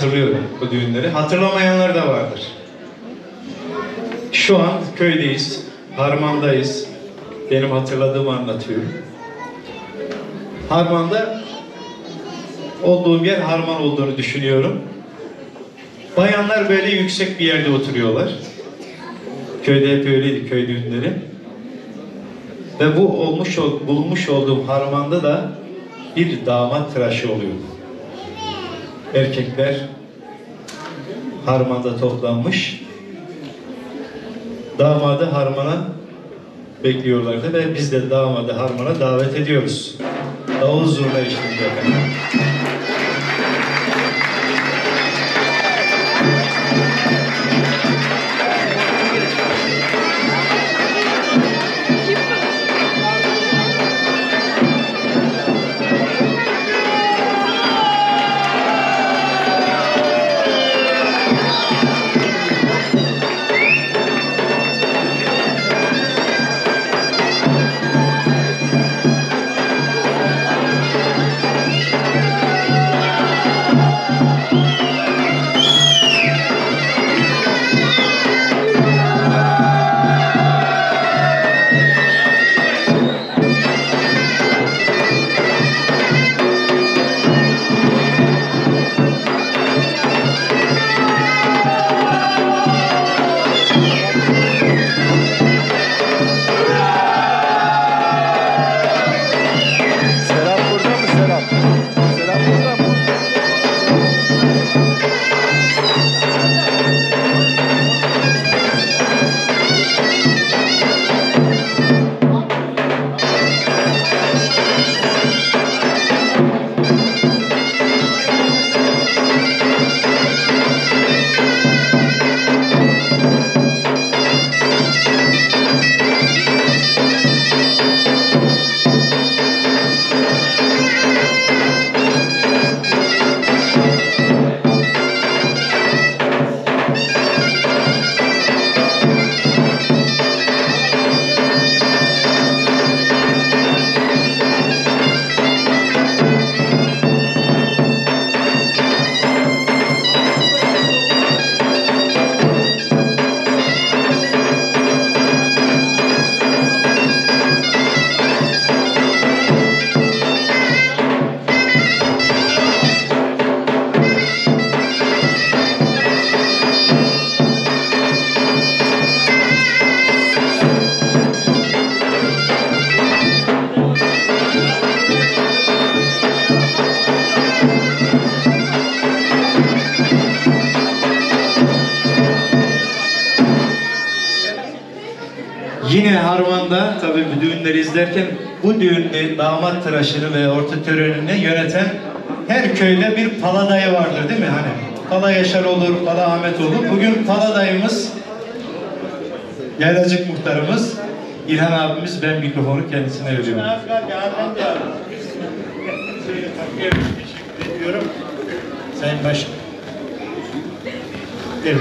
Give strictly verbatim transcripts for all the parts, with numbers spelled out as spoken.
hatırlıyorum bu düğünleri. Hatırlamayanlar da vardır. Şu an köydeyiz, Harman'dayız. Benim hatırladığımı anlatıyorum. Harman'da olduğum yer Harman olduğunu düşünüyorum. Bayanlar böyle yüksek bir yerde oturuyorlar. Köyde hep öyleydi, köy düğünleri. Ve bu olmuş bulunmuş olduğum Harman'da da bir damat tıraşı oluyor. Erkekler Harman'da toplanmış. Damadı Harman'a bekliyorlardı ve biz de damadı Harman'a davet ediyoruz. Davul zurna eşliğinde efendim. Yine Harman'da tabii bu düğünleri izlerken bu düğünde damat tıraşını ve orta törenini yöneten her köyde bir paladayı vardır değil mi? Hani Pala Yaşar olur, Pala Ahmet olur. Bugün paladayımız, Yaylacık muhtarımız İlhan abimiz. Ben mikrofonu kendisine veriyorum. Sayın Başkan. Evet.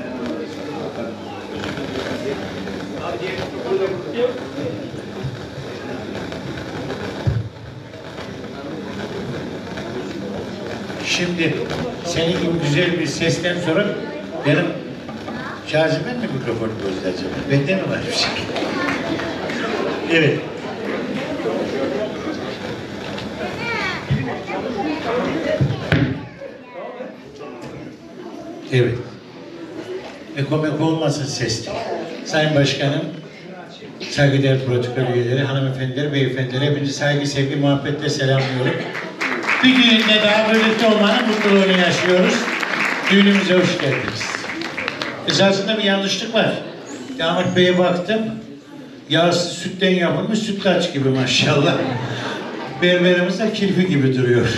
Şimdi senin gibi güzel bir sesten sonra benim şarjımın mı mikrofonu bozdu acaba? Bende mi var bir şey? Evet. Evet. Ekomek olmasın sesli. Sayın Başkanım, saygıdeğer protokol üyeleri, hanımefendiler, beyefendiler, hepinizi saygı, sevgi, muhabbetle selamlıyorum. Bir düğünde daha birlikte olmanın mutluluğunu yaşıyoruz. Düğünümüze hoş geldiniz. Esasında bir yanlışlık var. Damat Bey'e baktım, yağsız sütten yapılmış sütlaç gibi maşallah. Berberimiz de kirpi gibi duruyor.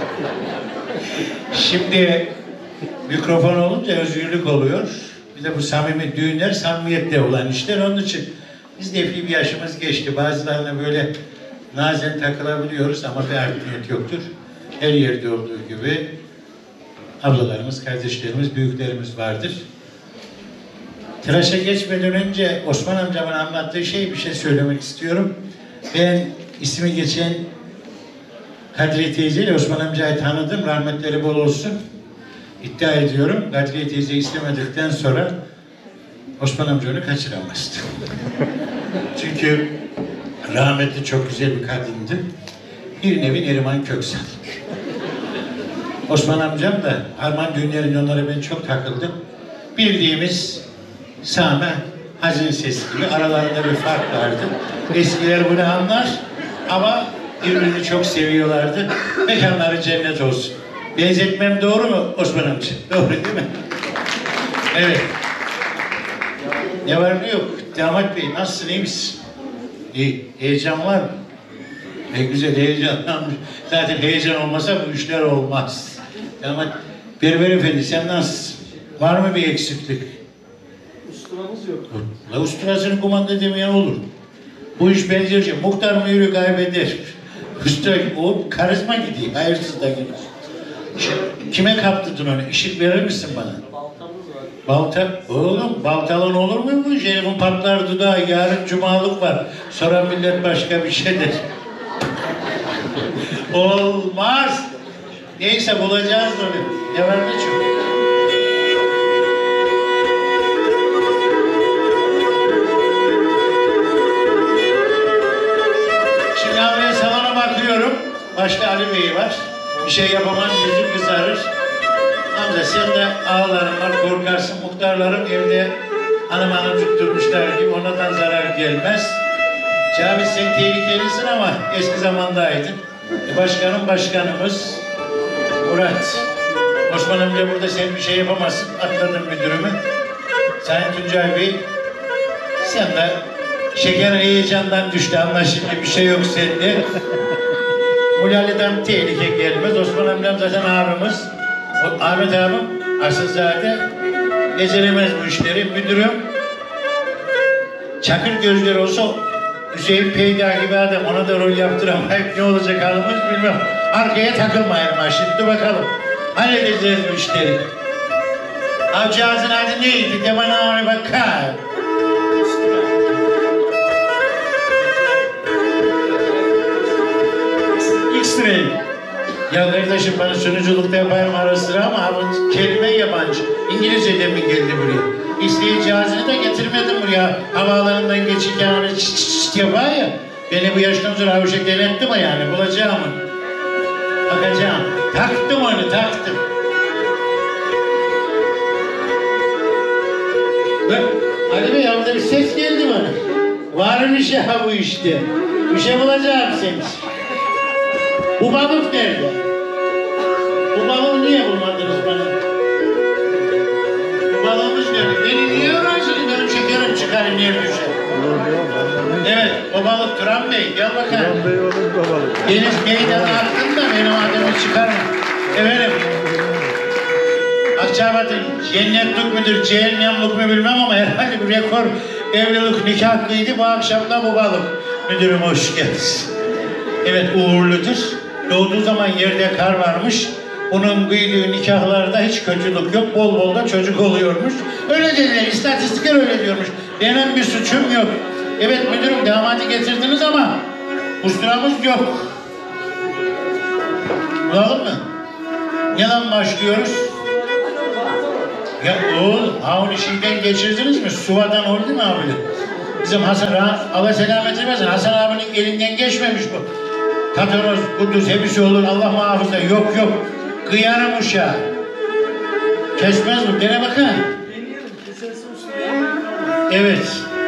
Şimdi mikrofon olunca özgürlük oluyor. Bir de bu samimi düğünler samimiyette olan işler. Onun için biz de epey bir yaşımız geçti. Bazılarına böyle nazen takılabiliyoruz ama bir art niyet yoktur. Her yerde olduğu gibi ablalarımız, kardeşlerimiz, büyüklerimiz vardır. Tıraşa geçmeden önce Osman amcamın anlattığı şey bir şey söylemek istiyorum. Ben ismi geçen Kadriye teyzeyle Osman amcayı tanıdım. Rahmetleri bol olsun. iddia ediyorum. Kadriye teyze istemedikten sonra Osman amca onu kaçıramazdı. Çünkü rahmetli çok güzel bir kadındı. Bir nevi Neriman Köksal. Osman amcam da harman düğünlerin onlara ben çok takıldım. Bildiğimiz Same Hazin sesi gibi aralarında bir fark vardı. Eskiler bunu anlar ama birbirini çok seviyorlardı. Mekanları cennet olsun. Benzetmem doğru mu Osman amca? Doğru değil mi? Evet. Ne var ne yok? Damat Bey nasılsın, iyi misin? İyi. Heyecan var mı? Ne güzel heyecanlanmış. Zaten heyecan olmasa bu işler olmaz. Damat Berber Efendi sen nasılsın? Var mı bir eksiklik? Usturamız yok. La usturasını kumanda demeyen olur. Bu iş benzerce muhtar mühürü kaybeder. Usta o karizma gidiyor, hayırsız da gidiyor. Kime kaptırdın onu? İşit verir misin bana? Baltamız var. Balta, oğlum baltalan olur mu bu? Şerif'in patlar dudağı, yarın cumalık var. Sonra millet başka bir şey der. Olmaz. Neyse bulacağız onu. Ne var ne çok. Şimdi abi salona bakıyorum. Başta Ali Bey var. Bir şey yapamaz, yüzü kızarır. Amca sen de ağların var, korkarsın. Muhtarlarım evde hanım hanım tutturmuşlar gibi ondan zarar gelmez. Cavit sen tehlikelisin ama eski zamandaydın. E başkanım başkanımız Murat. Osman amca burada sen bir şey yapamazsın. Atladın müdürümü. Sayın Tuncay Bey sen de şeker heyecandan düştü anlaşıldı bir şey yok sende. Mulali'den tehlike gelmez. Osman amcam zaten abimiz. O Ahmet abim asıl zaten beceremez bu işleri. Müdürüm çakır gözleri olsa Hüseyin Peyda gibi adam ona da rol yaptıramayıp ne olacak halimiz bilmem. Arkaya takılmayalım ha şimdi bakalım. Halledeceğiz bu işleri. Avcağızın adı neydi? De bana ona bakar. X-ray. Ya kardeşim bana sunuculukta yaparım ara sıra ama bu kelime yabancı. İngilizce'den mi geldi buraya? İsteği cihazını da getirmedim buraya. Havaalanından geçirken hani çıt çıt çıt yapar ya. Beni bu yaştan sonra havuşa denetti mi yani? Bulacağım onu. Bakacağım. Taktım onu, taktım. Bak, Ali Bey orada bir ses geldi bana. Varmış ya bu işte. Bir şey bulacağım seni. Bu balık nerede? Bu balığı niye bulmadınız bana? Bu balığımız nerede? Beni niye öğrensiniz? Benim şekerim çıkarım yer düşer. Evet, o balık Turan Bey. Gel bakalım. Turan Bey olur bu balık. Deniz meydanı attın da benim adımı çıkarma. Efendim. Akçabat'ın cennetlik müdür, cehennemlik mi bilmem ama herhalde bir rekor evlilik nikah kıydı. Bu akşam da bu balık. Müdürüm hoş geldiniz. Evet uğurludur. Doğduğu zaman yerde kar varmış. Bunun kıydığı nikahlarda hiç kötülük yok. Bol bol da çocuk oluyormuş. Öyle dediler. İstatistikler öyle diyormuş. Benim bir suçum yok. Evet müdürüm damadı getirdiniz ama usturamız yok. Bulalım mı? Neden başlıyoruz? Ya oğul, havun işinden geçirdiniz mi? Suvadan oldu mu abi? Bizim Hasan, Allah selamet vermesin, Hasan abinin elinden geçmemiş bu. Tatoroz, Kudüs, hepsi olur, Allah muhafaza. Yok yok, kıyarım uşağı. Kesmez mi? Dene bakın. Evet.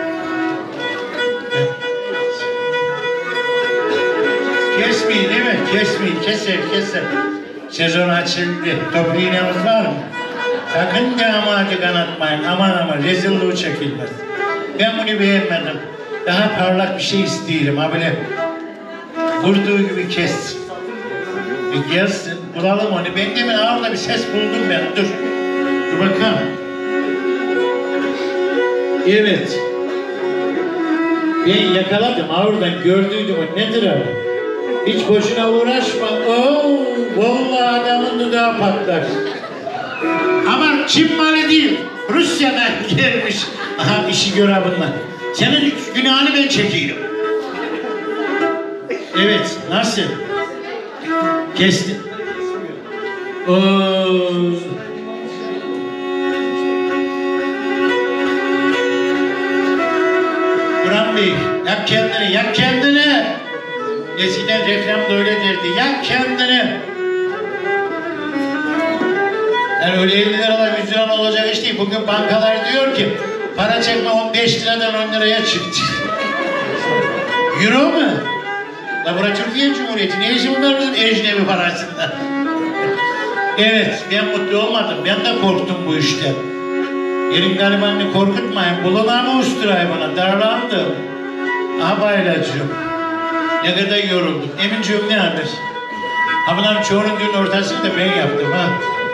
Kesmeyin değil mi? Kesmeyin, keser, keser. Sezon açıldı. Top iğnemiz var mı? Sakın damadı kanatmayın. Aman aman rezilliği çekilmez. Ben bunu beğenmedim. Daha parlak bir şey isteyelim. Ha böyle vurduğu gibi kes. Bir gelsin. Bulalım onu. Ben demin ağırda bir ses buldum ben. Dur. Dur bakalım. Evet. Ben yakaladım. Ağırdan gördüydüm. O nedir abi? Hiç boşuna uğraşma. Oo, vallahi adamın dudağı patlar. Ama Çin malı değil. Rusya'dan gelmiş. Aha işi gör bunlar. Senin günahını ben çekiyorum. Evet, nasıl? Kestim. Oo, Orhan Bey, yak kendini, yak kendini. Eskiden reklamda öyle derdi, yak kendini. Yani öyle elli liralar, yüz liralar olacak iş değil. Bugün bankalar diyor ki, para çekme on beş liradan on liraya çıktı. Euro mu? La bura Türkiye Cumhuriyeti, ne işi bunlar bizim ecnebi parasından? Evet, ben mutlu olmadım, ben de korktum bu işten. Yerin garibanını korkutmayın, bulana mı usturayım bana, darlandım. Aha baylacığım, ne kadar yoruldum. Eminciğim ne haber? Ha bunların çoğunun günün ortasını da ben yaptım ha.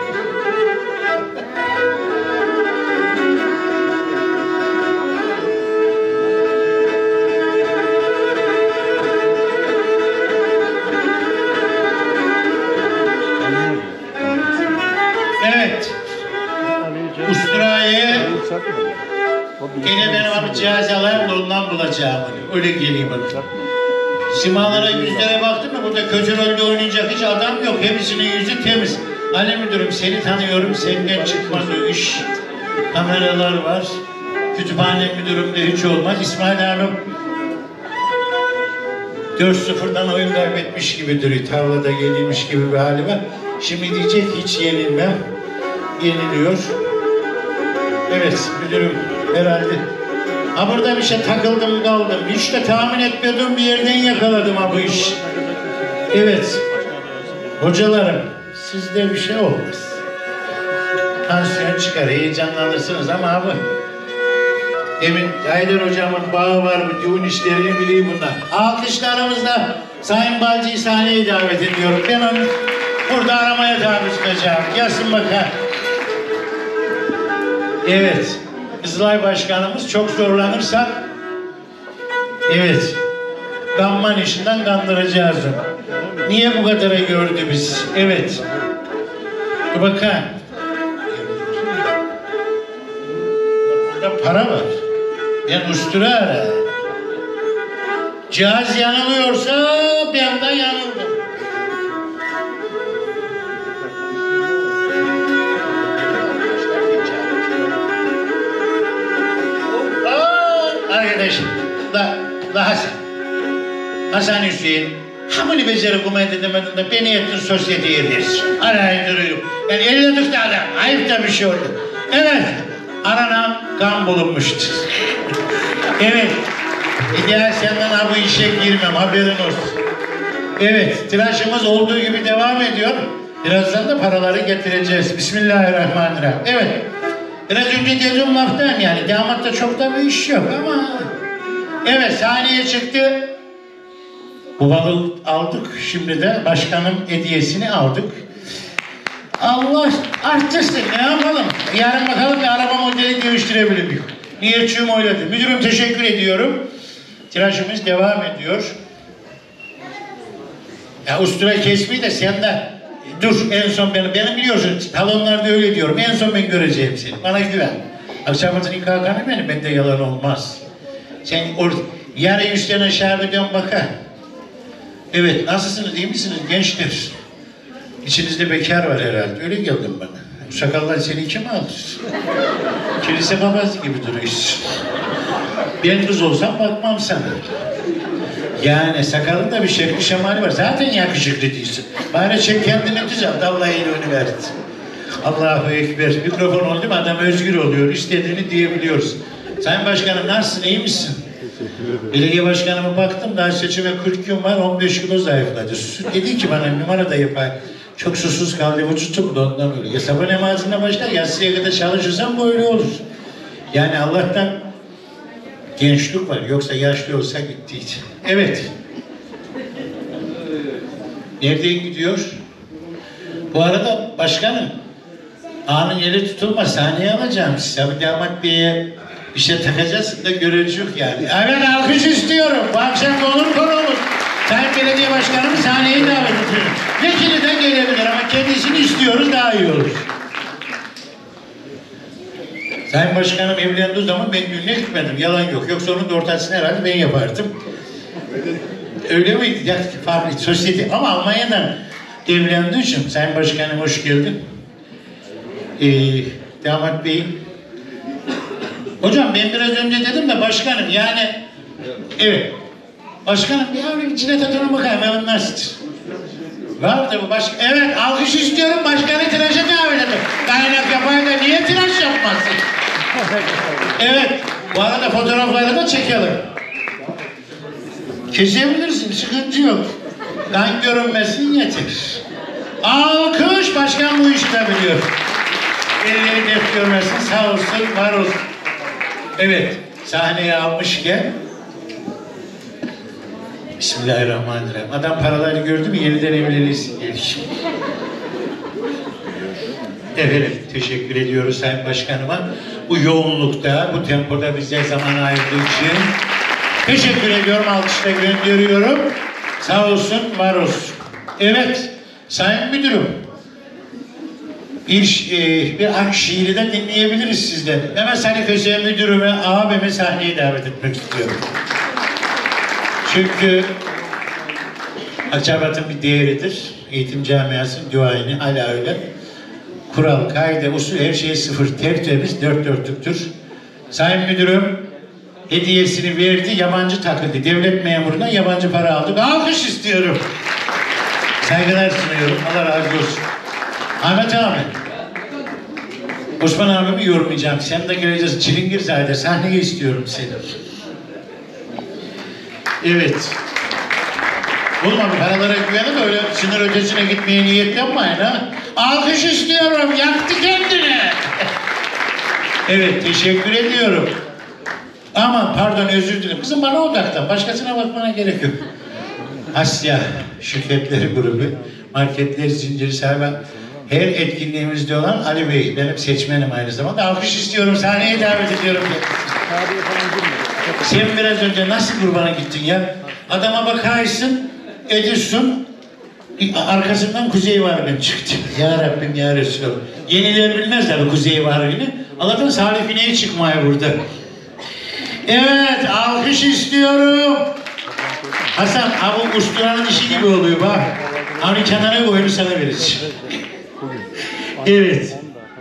Evet. Usturayı gene benim abi cihazalarım da ondan bulacağım. Öyle geleyim bak. Simalara, yüzlere baktın mı? Burada kötü rolde oynayacak hiç adam yok. Hepsinin yüzü temiz. Ali müdürüm seni tanıyorum. Senden çıkmaz o iş. Kameralar var. Kütüphane müdürümde hiç olmaz. İsmail Hanım dört sıfırdan oyun kaybetmiş gibi duruyor. Tavlada yenilmiş gibi bir hali var. Şimdi diyecek hiç yenilmem. Yeniliyor. Evet müdürüm herhalde. Ha burada bir şey takıldım kaldım. Hiç de tahmin etmediğim bir yerden yakaladım ha bu iş. Evet. Hocalarım sizde bir şey olmaz. Tansiyon çıkar, heyecanlanırsınız ama abi. Emin Haydar hocamın bağı var, bu düğün işlerini biliyor bunlar. Alkışlarımızla Sayın Balcı'yı sahneye davet ediyorum. Ben onu burada aramaya tabi tutacağım. Gelsin bakalım. Evet. Kızılay Başkanımız çok zorlanırsa evet kanman işinden kandıracağız onu. Niye bu kadar gördü biz? Evet. Dur bakalım. Burada para var. Ben ustura ara. Cihaz yanılıyorsa ben de yanıldım. Arkadaşım, la, la Hasan, Hasan Hüseyin, hamını beceri kumayet edemedin de beni ettin sosyeteye dersin. Arayın duruyorum. Yani elle tuttu adam, ayıp da bir şey oldu. Evet, aranan kan bulunmuştur. Evet, bir daha senden ha bu işe girmem, haberin olsun. Evet, tıraşımız olduğu gibi devam ediyor. Birazdan da paraları getireceğiz. Bismillahirrahmanirrahim. Evet. Biraz önce dediğim laftan yani damatta çok da bir iş yok ama evet sahneye çıktı. Bu balığı aldık. Şimdi de başkanın hediyesini aldık. Allah artistik ne yapalım? Yarın bakalım bir araba modeli değiştirebilir miyim? Niyetçiyim oyladı. Müdürüm teşekkür ediyorum. Tıraşımız devam ediyor. Ya ustura kesmeyi de sen de dur en son benim, benim biliyorsun talonlarda öyle diyorum. En son ben göreceğim seni. Bana güven. Akşamızın ilk hakanı benim, bende yalan olmaz. Sen or yarın üstten aşağı bir dön baka. Evet, nasılsınız, iyi misiniz gençler? İçinizde bekar var herhalde, öyle geldim bana. Bu sakallar seni kim alır? Kilise babası gibi duruyorsun. Ben kız olsam bakmam sana. Yani sakalında bir şekli şemali var. Zaten yakışıklı değilsin. Bari çek kendini düzelt. Allah iyiliğini verdi. Allahu Ekber. Mikrofon oldu mu adam özgür oluyor. İstediğini diyebiliyoruz. Sayın Başkanım nasılsın? İyi misin? Belediye Başkanıma baktım. Daha seçime kırk gün var. on beş kilo zayıfladı. Dedi ki bana numara da yapar. Çok susuz kaldı. Vücut tuttu ondan öyle. Ya sabah namazına başlar. Yatsıya kadar çalışırsan böyle olur. Yani Allah'tan gençlik var. Yoksa yaşlı olsa gittiydi. Evet. Nereden gidiyor? Bu arada başkanım, ağanın yeri tutulma, sahneye alacağım size. Abi damat beye bir şey takacaksın da görecek yani. Evet, alkış istiyorum. Bu akşam da olur konuğumuz. Sayın Belediye Başkanım sahneye davet ediyorum. Vekili de gelebilir ama kendisini istiyoruz, daha iyi olur. Sayın Başkanım evlendiği zaman ben düğüne gitmedim. Yalan yok. Yoksa onun da ortasını herhalde ben yapardım. Öyle miydi? Ya, farklı sosyete. Ama Almanya'dan evlendiği için Sayın Başkanım hoş geldin. Ee, Damat Bey. Hocam ben biraz önce dedim de başkanım yani Evet. Başkanım bir yavrum içine tadına bakayım. Ben nasıldır? Var da bu başka... Evet, alkış istiyorum. Başkanı tıraşa davet edin. Kaynak yapayım da niye tıraş yapmasın? Evet. Bu arada fotoğrafları da çekelim. Kesebilirsin, sıkıntı yok. Kan görünmesin yeter. Alkış, başkan bu işi de biliyor. Elleri dert görmesin, sağ olsun, var olsun. Evet, sahneye almışken Bismillahirrahmanirrahim. Adam paraları gördü mü yeniden evlenirsin dedik. Evet, teşekkür ediyoruz Sayın Başkanıma. Bu yoğunlukta, bu tempoda bize zaman ayırdığı için teşekkür ediyorum, alkışla gönderiyorum. Sağ olsun, var olsun. Evet, Sayın Müdürüm, bir, e, bir aşk şiiri de dinleyebiliriz sizden. Mehmet Ali Köse Müdürüme, abimi sahneye davet etmek istiyorum. Çünkü Akçabat'ın bir değeridir. Eğitim camiasının duayeni hala öyle. Kural, kaide, usul her şey sıfır, tertemiz, dört dörtlüktür. Sayın Müdürüm hediyesini verdi, yabancı takıldı. Devlet memuruna yabancı para aldık. Alkış istiyorum. Saygılar sunuyorum. Allah razı olsun. Ahmet abi. Osman abimi yormayacağım. Sen de geleceğiz. Çilingir zade. Sahneye istiyorum seni. Evet. Olmadı. Paralara güvenip öyle sınır ötesine gitmeye niyet yapmayın ha. Alkış istiyorum. Yaktı kendini. Evet. Teşekkür ediyorum. Ama pardon özür dilerim. Kızım bana odaklan. Başkasına bakmana gerek yok. Asya Şirketleri Grubu, marketler zinciri sahibi, her etkinliğimizde olan Ali Bey, benim seçmenim aynı zamanda. Alkış istiyorum, sahneye davet ediyorum. Sen biraz önce nasıl kurbana gittin ya? Adama bakarsın, Edison, arkasından Kuzey Vargın çıktı. Ya Rabbim ya Resulallah. Yeniler bilmezler Kuzey Vargın'ı. Allah'tan Salih Fine'yi çıkmaya burada. Evet, alkış istiyorum. Hasan, abi usturanın işi gibi oluyor bak. Hani kenara koyunu sana veririz. Evet.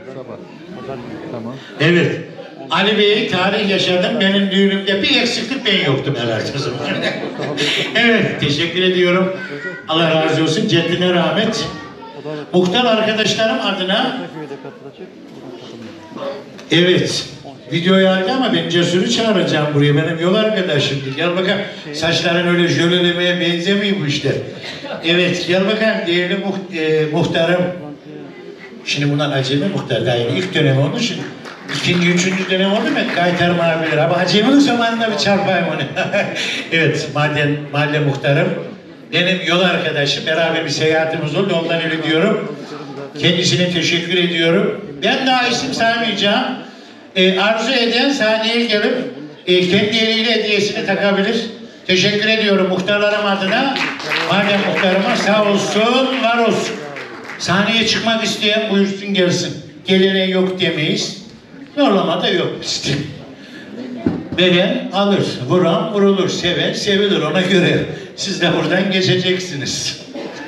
Evet. Ali Bey'i tarih yaşadım. Benim düğünümde bir eksiklik ben yoktum herhalde o zaman. Evet, teşekkür ediyorum. Allah razı olsun. Ceddine rahmet. Muhtar arkadaşlarım adına evet. Videoyu aldı ama ben Cesur'u çağıracağım buraya. Benim yol arkadaşımdır. Gel bakalım. Saçların öyle jölelemeye benzemiyor bu işler. Evet, gel bakalım. Değerli muht e, muhtarım. Şimdi bundan acemi muhtar daha yeni. İlk dönem oldu şimdi. İkinci, üçüncü dönem oldu mu? Kaytarmayabilir. Ama aceminin zamanında bir çarpayım onu. Evet, maden, mahalle muhtarım. Benim yol arkadaşım. Beraber bir seyahatimiz oldu. Ondan öyle diyorum. Kendisine teşekkür ediyorum. Ben daha isim saymayacağım. E, arzu eden sahneye gelip e, kendi eliyle hediyesini takabilir. Teşekkür ediyorum muhtarlarım adına. Madem muhtarıma sağ olsun, var olsun. Sahneye çıkmak isteyen buyursun gelsin. Gelene yok demeyiz. Zorlama da yok işte. Veren alır, vuran vurulur, seven sevilir ona göre. Siz de buradan geçeceksiniz.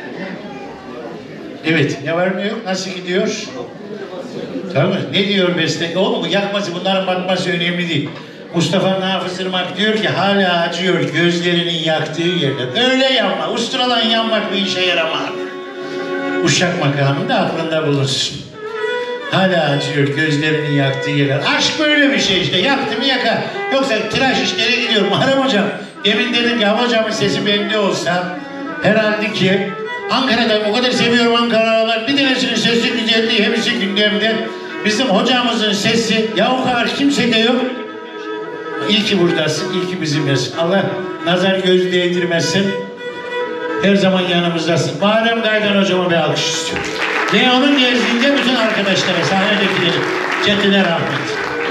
Evet, ne var mı yok? Nasıl gidiyor? Tamam. Ne diyor beste? Oğlum bu yakması, bunların bakması önemli değil. Mustafa Nafız Irmak diyor ki hala acıyor gözlerinin yaktığı yerden. Öyle yanma. Usturalan yanmak bir işe yaramaz. Uşak makamında aklında bulunsun. Hala acıyor gözlerinin yaktığı yerden. Aşk böyle bir şey işte. Yaktı mı yakar. Yoksa tıraş işlere gidiyorum. Muharrem hocam. Demin dedim ki hocamın sesi bende olsa herhalde ki Ankara'da o kadar seviyorum Ankaralılar. Bir tanesinin sesi güzelliği hepsi gündemde. Bizim hocamızın sesi ya o kadar kimsede yok. İyi ki buradasın, iyi ki bizimlesin. Allah nazar göz değdirmesin. Her zaman yanımızdasın. Muharrem Gaydan hocama bir alkış istiyorum. Ve onun nezdinde bütün arkadaşlara, sahnedekileri, ceddine rahmet.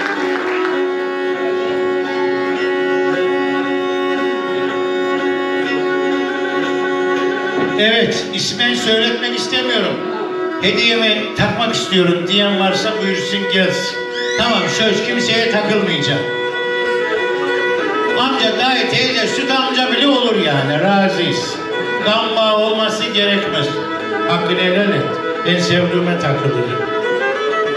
Evet, ismen söyletmek istemiyorum. Hediyemi takmak istiyorum diyen varsa buyursun gelsin. Tamam, söz kimseye takılmayacağım. Amca, dayı, teyze, süt amca bile olur yani, razıyız. Kan bağı olması gerekmez. Hakkını helal et. Ben sevdiğime takılırım.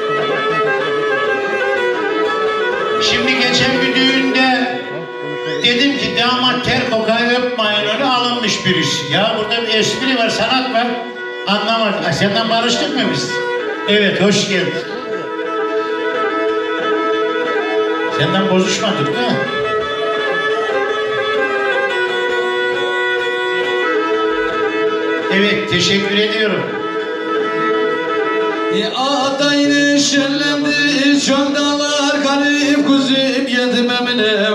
Şimdi geçen bir düğünde dedim ki damat ter kokar öpmeyin onu alınmış birisi. Ya burada bir espri var, sanat var. Anlamadım. Ha, senden barıştık mı biz? Evet, hoş geldin. Senden bozuşmadık değil mi? Evet, teşekkür ediyorum. Adayını şellendi çok dağlar garip kuzum yedim emine.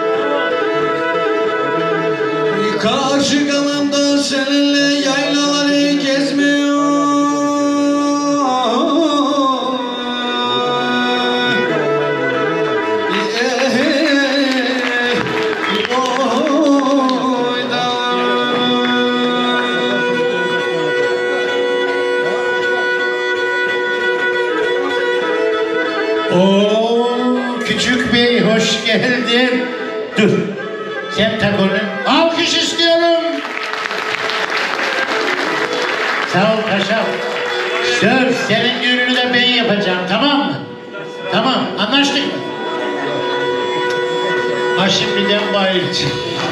Karşı kalandan seninle yaylaları gezmiyor. Oo, küçük bey hoş geldin. Dur. Sen tak onu. Alkış istiyorum. Sağ ol paşam. Söz senin düğününü de ben yapacağım, tamam mı? Tamam, anlaştık mı? Ha şimdiden bayılacağım.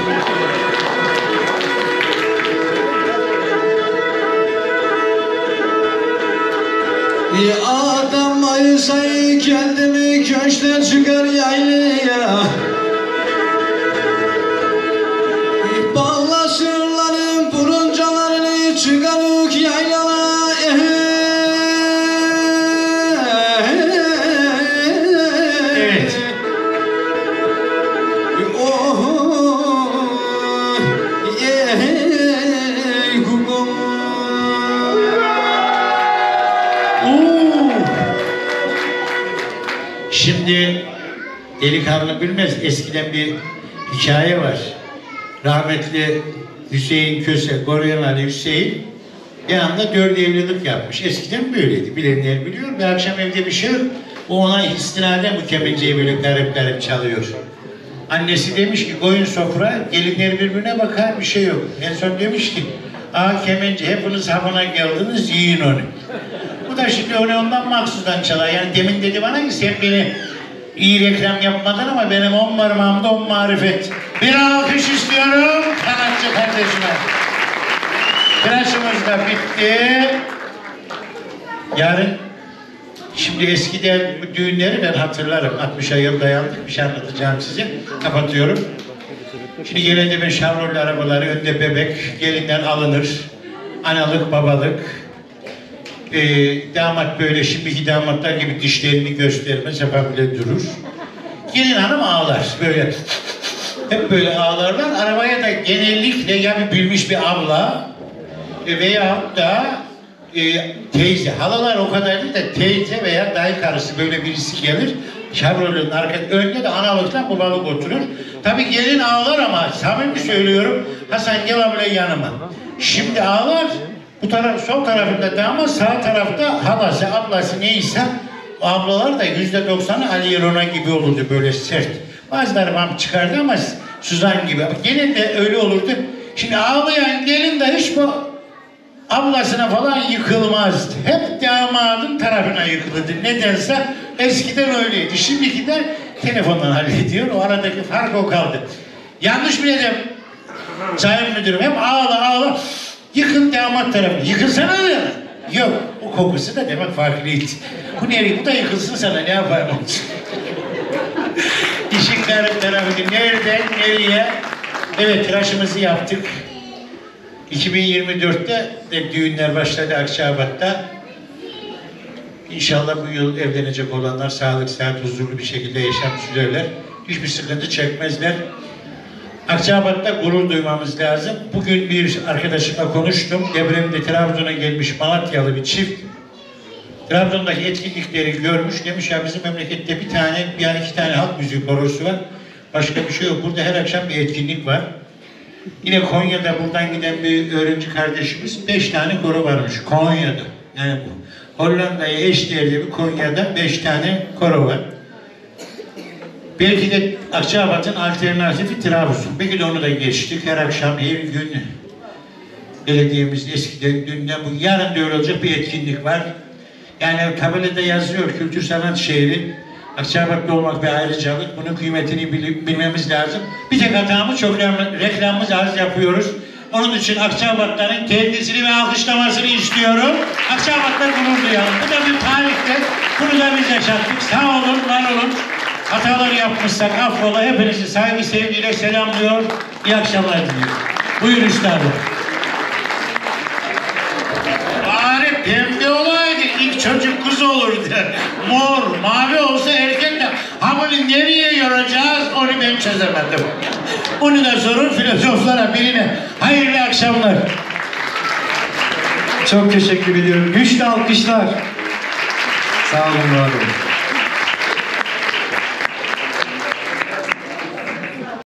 Bir adam ayısayı kendimi köşkten çıkar yaylaya. Bağlasırların buruncalarını çıkarık yaylala. Evet. Şimdi delikanlı bilmez, eskiden bir hikaye var. Rahmetli Hüseyin Köse, Koryan Ali Hüseyin bir anda dört evlilik yapmış. Eskiden böyleydi, bilenler biliyor. Bir akşam evde bir şey yok. O ona istinaden bu kemenceyi böyle garip garip çalıyor. Annesi demiş ki koyun sofra, gelinler birbirine bakar, bir şey yok. En son demiş ki, aa kemence hepiniz havana geldiniz, yiyin onu. Bu da şimdi onu ondan maksusdan çalar. Yani demin dedi bana ki sen beni iyi reklam yapmadın ama benim on parmağımda on marifet. Bir alkış istiyorum sanatçı kardeşime. Tıraşımız da bitti. Yarın, şimdi eskiden bu düğünleri ben hatırlarım. altmışa yıl dayandık, bir şey anlatacağım size. Kapatıyorum. Şimdi genelde ben şavrolli arabaları, önde bebek, gelinden alınır. Analık, babalık. Ee, damat böyle şimdiki damatlar gibi dişlerini göstermez, hep bile durur. Gelin hanım ağlar, böyle hep böyle ağlarlar. Arabaya da genellikle ya bir bilmiş bir abla e, veyahut da e, teyze, halalar o kadar değil de teyze veya dayı karısı böyle birisi gelir. Şavrolünün arka önünde de analıktan babalık oturur. Tabii gelin ağlar ama samimi söylüyorum, Hasan gel abla yanıma. Şimdi ağlar. Bu taraf, sol tarafında damat, sağ tarafta halası, ablası neyse, o ablalar da yüzde doksanı Ali Rona gibi olurdu, böyle sert. Bazıları bam çıkardı ama Suzan gibi. Gelin de öyle olurdu. Şimdi ağlayan gelin de hiç bu ablasına falan yıkılmazdı. Hep damadın tarafına yıkılırdı. Nedense eskiden öyleydi. Şimdiki de telefondan hallediyor. O aradaki fark o kaldı. Yanlış mı dedim? Sayın müdürüm hep ağla ağla. Yıkın damat tarafını. Yıkılsana ya. Yok. O kokusu da demek farklıydı. Bu nereye? Bu da yıkılsın sana. Ne yapayım? İşin garip tarafı. Nereden nereye? Evet, tıraşımızı yaptık. iki bin yirmi dörtte de düğünler başladı Akçabat'ta. İnşallah bu yıl evlenecek olanlar sağlık, sıhhat, huzurlu bir şekilde yaşam sürerler. Hiçbir sıkıntı çekmezler. Akçabat'ta gurur duymamız lazım. Bugün bir arkadaşımla konuştum. Depremde Trabzon'a gelmiş Malatyalı bir çift. Trabzon'daki etkinlikleri görmüş. Demiş ya bizim memlekette bir tane, yani iki tane halk müziği korosu var. Başka bir şey yok. Burada her akşam bir etkinlik var. Yine Konya'da buradan giden bir öğrenci kardeşimiz beş tane koro varmış. Konya'da. Yani Hollanda'ya eşdeğerli bir Konya'da beş tane koro var. Belki de Akçabat'ın alternatifi Trabzon. Belki de onu da geçtik. Her akşam, her gün belediyemiz eskiden, dünden bu. Yarın da öyle olacak bir etkinlik var. Yani tabelada yazıyor Kültür Sanat Şehri. Akçabatlı olmak bir ayrıcalık. Bunun kıymetini bil- bilmemiz lazım. Bir tek hatamız çok reklam- reklamımızı az yapıyoruz. Onun için Akçabatların kendisini ve alkışlamasını istiyorum. Akçabatlar gurur duyalım. Bu da bir tarihtir. Bunu da biz yaşattık. Sağ olun, var olun. Hataları yapmışsak affola. Hepinizi saygı sevgiyle selamlıyor. İyi akşamlar diliyorum. Buyur üstadım. Bari pembe olaydı. İlk çocuk kız olurdu. Mor, mavi olsa erkek de. Ha bunu nereye yoracağız onu ben çözemedim. Onu da sorun filozoflara birine. Hayırlı akşamlar. Çok teşekkür ediyorum. Güçlü alkışlar. Sağ olun, var olun.